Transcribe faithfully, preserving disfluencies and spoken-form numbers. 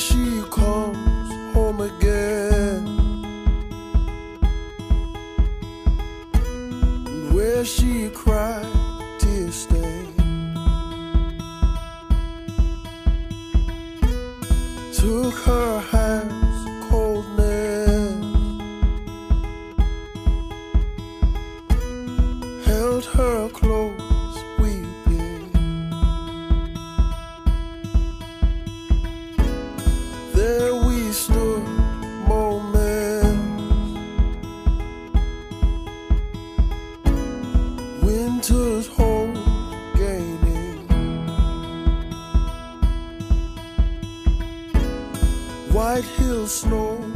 she comes home again, and where she cried tear stained, took her hands coldness, held her close weeping. There we stood moments, winter's hold gaining, white hill snow